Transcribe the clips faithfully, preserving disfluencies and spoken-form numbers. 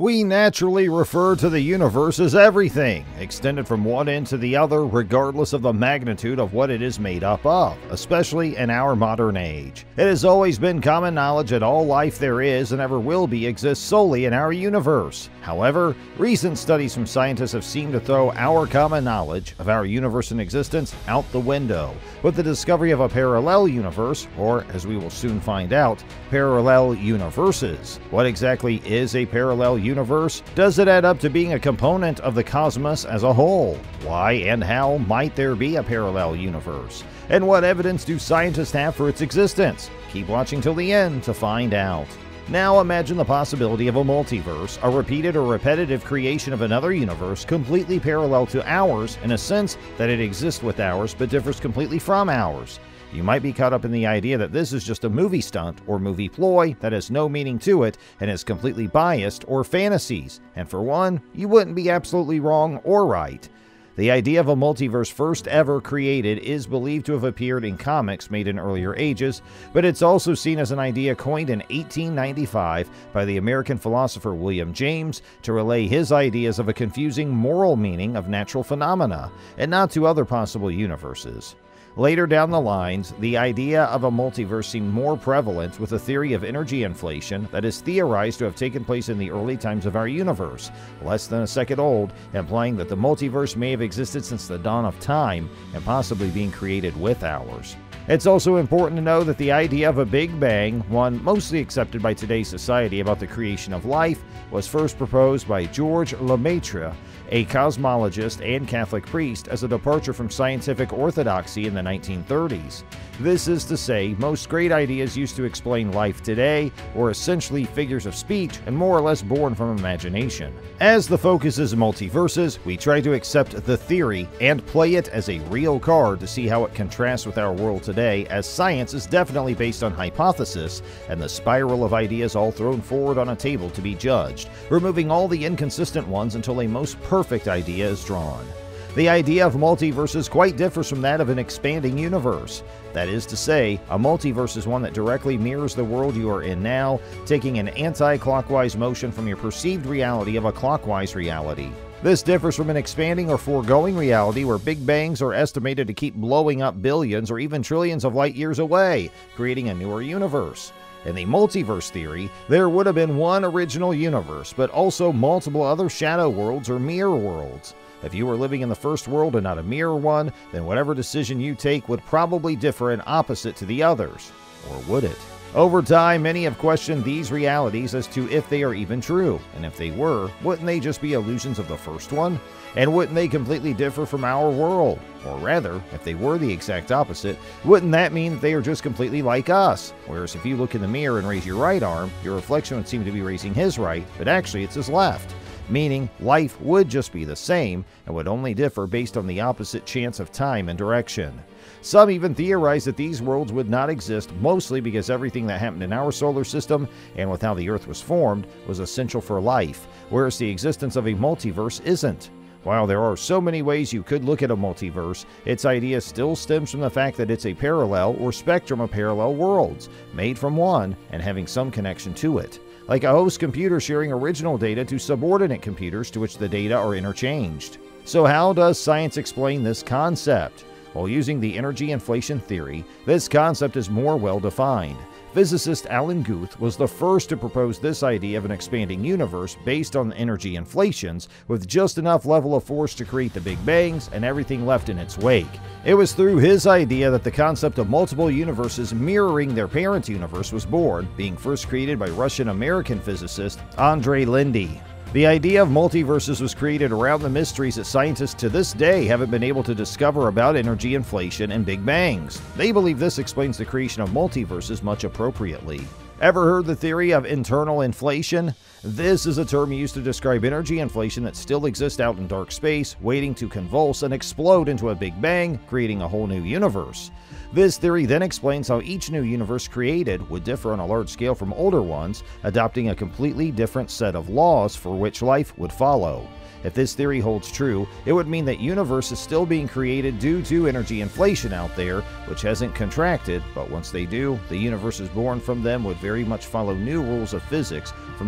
We naturally refer to the universe as everything, extended from one end to the other regardless of the magnitude of what it is made up of, especially in our modern age. It has always been common knowledge that all life there is and ever will be exists solely in our universe. However, recent studies from scientists have seemed to throw our common knowledge of our universe and existence out the window, with the discovery of a parallel universe, or as we will soon find out, parallel universes. What exactly is a parallel universe? Universe? Does it add up to being a component of the cosmos as a whole? Why and how might there be a parallel universe? And what evidence do scientists have for its existence? Keep watching till the end to find out. Now imagine the possibility of a multiverse, a repeated or repetitive creation of another universe completely parallel to ours in a sense that it exists with ours but differs completely from ours. You might be caught up in the idea that this is just a movie stunt or movie ploy that has no meaning to it and is completely biased or fantasies. And for one, you wouldn't be absolutely wrong or right. The idea of a multiverse first ever created is believed to have appeared in comics made in earlier ages, but it's also seen as an idea coined in eighteen ninety-five by the American philosopher William James to relay his ideas of a confusing moral meaning of natural phenomena, and not to other possible universes. Later down the lines, the idea of a multiverse seemed more prevalent with the theory of energy inflation that is theorized to have taken place in the early times of our universe, less than a second old, implying that the multiverse may have existed since the dawn of time and possibly being created with ours. It's also important to know that the idea of a Big Bang, one mostly accepted by today's society about the creation of life, was first proposed by Georges Lemaitre, a cosmologist and Catholic priest, as a departure from scientific orthodoxy in the nineteen thirties. This is to say, most great ideas used to explain life today were essentially figures of speech and more or less born from imagination. As the focus is multiverses, we try to accept the theory and play it as a real card to see how it contrasts with our world today, as science is definitely based on hypothesis and the spiral of ideas all thrown forward on a table to be judged, removing all the inconsistent ones until a most perfect idea is drawn. The idea of multiverses quite differs from that of an expanding universe. That is to say, a multiverse is one that directly mirrors the world you are in now, taking an anti-clockwise motion from your perceived reality of a clockwise reality. This differs from an expanding or foregoing reality where Big Bangs are estimated to keep blowing up billions or even trillions of light years away, creating a newer universe. In the multiverse theory, there would have been one original universe, but also multiple other shadow worlds or mirror worlds. If you were living in the first world and not a mirror one, then whatever decision you take would probably differ in opposite to the others. Or would it? Over time, many have questioned these realities as to if they are even true, and if they were, wouldn't they just be illusions of the first one? And wouldn't they completely differ from our world? Or rather, if they were the exact opposite, wouldn't that mean that they are just completely like us? Whereas if you look in the mirror and raise your right arm, your reflection would seem to be raising his right, but actually it's his left. Meaning, life would just be the same and would only differ based on the opposite chance of time and direction. Some even theorize that these worlds would not exist, mostly because everything that happened in our solar system and with how the Earth was formed was essential for life, whereas the existence of a multiverse isn't. While there are so many ways you could look at a multiverse, its idea still stems from the fact that it's a parallel or spectrum of parallel worlds, made from one and having some connection to it. Like a host computer sharing original data to subordinate computers to which the data are interchanged. So how does science explain this concept? While using the energy inflation theory, this concept is more well defined. Physicist Alan Guth was the first to propose this idea of an expanding universe based on energy inflations with just enough level of force to create the Big Bangs and everything left in its wake. It was through his idea that the concept of multiple universes mirroring their parent universe was born, being first created by Russian-American physicist Andrei Lindy. The idea of multiverses was created around the mysteries that scientists to this day haven't been able to discover about energy inflation and Big Bangs. They believe this explains the creation of multiverses much appropriately. Ever heard the theory of internal inflation? This is a term used to describe energy inflation that still exists out in dark space, waiting to convulse and explode into a Big Bang, creating a whole new universe. This theory then explains how each new universe created would differ on a large scale from older ones, adopting a completely different set of laws for which life would follow. If this theory holds true, it would mean that universe is still being created due to energy inflation out there, which hasn't contracted, but once they do, the universes born from them would very much follow new rules of physics from the ones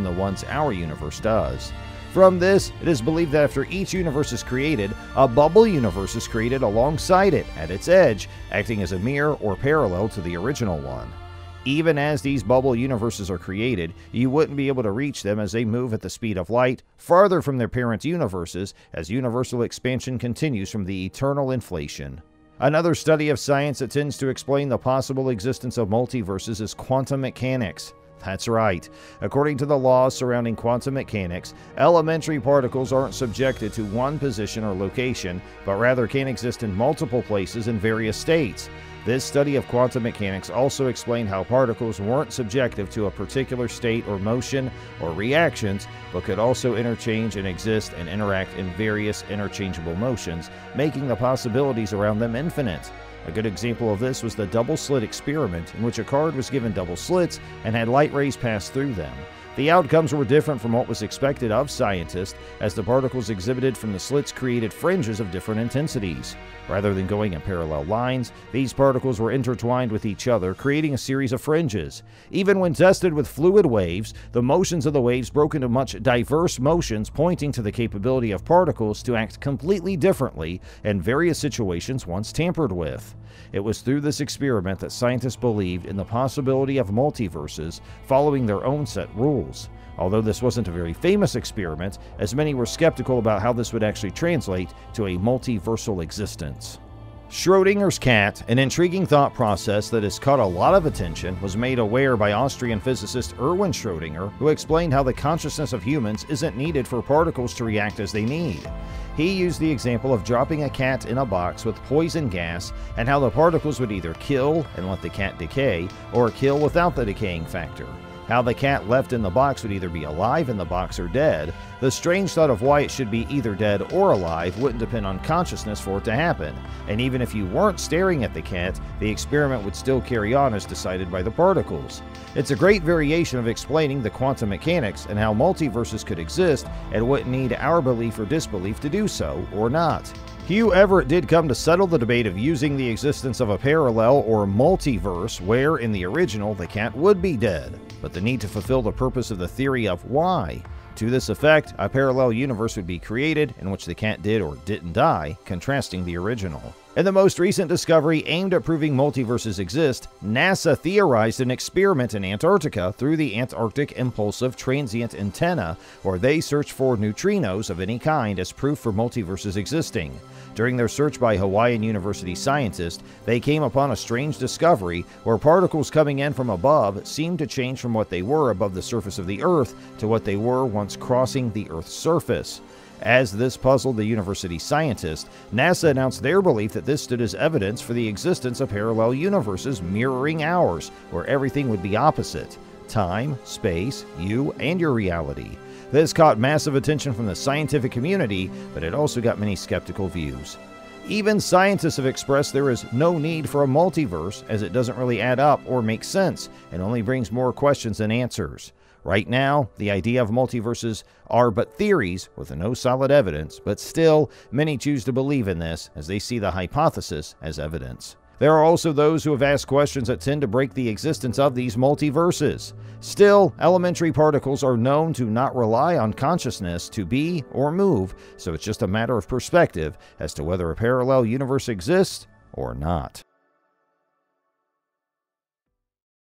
as our universe does. From this, it is believed that after each universe is created, a bubble universe is created alongside it, at its edge, acting as a mirror or parallel to the original one. Even as these bubble universes are created, you wouldn't be able to reach them as they move at the speed of light, farther from their parent universes, as universal expansion continues from the eternal inflation. Another study of science that tends to explain the possible existence of multiverses is quantum mechanics. That's right. According to the laws surrounding quantum mechanics, elementary particles aren't subjected to one position or location, but rather can exist in multiple places in various states. This study of quantum mechanics also explained how particles weren't subjective to a particular state or motion or reactions, but could also interchange and exist and interact in various interchangeable motions, making the possibilities around them infinite. A good example of this was the double slit experiment, in which a card was given double slits and had light rays pass through them. The outcomes were different from what was expected of scientists, as the particles exhibited from the slits created fringes of different intensities. Rather than going in parallel lines, these particles were intertwined with each other, creating a series of fringes. Even when tested with fluid waves, the motions of the waves broke into much diverse motions, pointing to the capability of particles to act completely differently in various situations once tampered with. It was through this experiment that scientists believed in the possibility of multiverses following their own set rules. Although this wasn't a very famous experiment, as many were skeptical about how this would actually translate to a multiversal existence. Schrödinger's cat, an intriguing thought process that has caught a lot of attention, was made aware by Austrian physicist Erwin Schrödinger, who explained how the consciousness of humans isn't needed for particles to react as they need. He used the example of dropping a cat in a box with poison gas and how the particles would either kill and let the cat decay, or kill without the decaying factor. How the cat left in the box would either be alive in the box or dead. The strange thought of why it should be either dead or alive wouldn't depend on consciousness for it to happen, and even if you weren't staring at the cat, the experiment would still carry on as decided by the particles. It's a great variation of explaining the quantum mechanics and how multiverses could exist and wouldn't need our belief or disbelief to do so, or not. Hugh Everett did come to settle the debate of using the existence of a parallel or multiverse where, in the original, the cat would be dead, but the need to fulfill the purpose of the theory of why. To this effect, a parallel universe would be created in which the cat did or didn't die, contrasting the original. In the most recent discovery aimed at proving multiverses exist, NASA theorized an experiment in Antarctica through the Antarctic Impulsive Transient Antenna, where they searched for neutrinos of any kind as proof for multiverses existing. During their search by Hawaiian University scientists, they came upon a strange discovery where particles coming in from above seemed to change from what they were above the surface of the Earth to what they were once crossing the Earth's surface. As this puzzled the university scientists, NASA announced their belief that this stood as evidence for the existence of parallel universes mirroring ours, where everything would be opposite: time, space, you, and your reality. This caught massive attention from the scientific community, but it also got many skeptical views. Even scientists have expressed there is no need for a multiverse, as it doesn't really add up or make sense, and only brings more questions than answers. Right now, the idea of multiverses are but theories with no solid evidence, but still, many choose to believe in this as they see the hypothesis as evidence. There are also those who have asked questions that tend to break the existence of these multiverses. Still, elementary particles are known to not rely on consciousness to be or move, so it's just a matter of perspective as to whether a parallel universe exists or not.